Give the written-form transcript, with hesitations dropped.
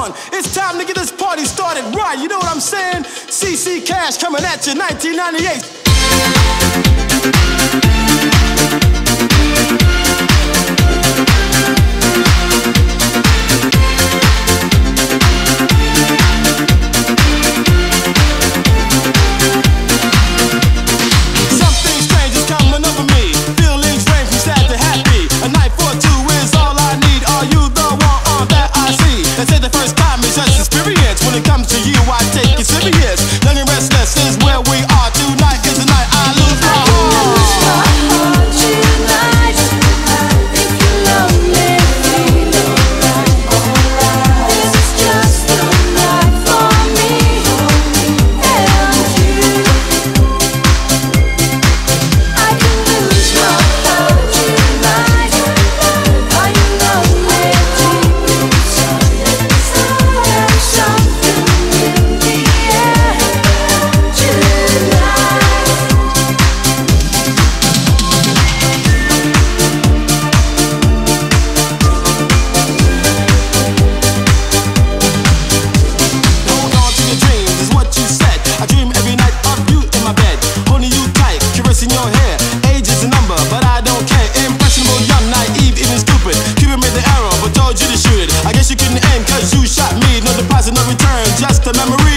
on, it's time to get this party started right. You know what I'm saying? CC Cash coming at you, 1998. When it comes to you, I take it serious. Young and restless is where we are. Tonight is the night I lose my heart. Tonight, if you're lonely, feel alright. This is just a night for me and you. I can lose my heart tonight. Are you lonely deep inside? There's something in the air tonight. Hold on to your dreams is what you said. I dream every night of you in my bed, holding you tight, caressing your hair. Age is a number, but I don't care. Impressionable, young, naive, even stupid. Cupid made the arrow, but told you to shoot it. I guess you couldn't aim 'cause you shot me. No deposit, no return, just a memory.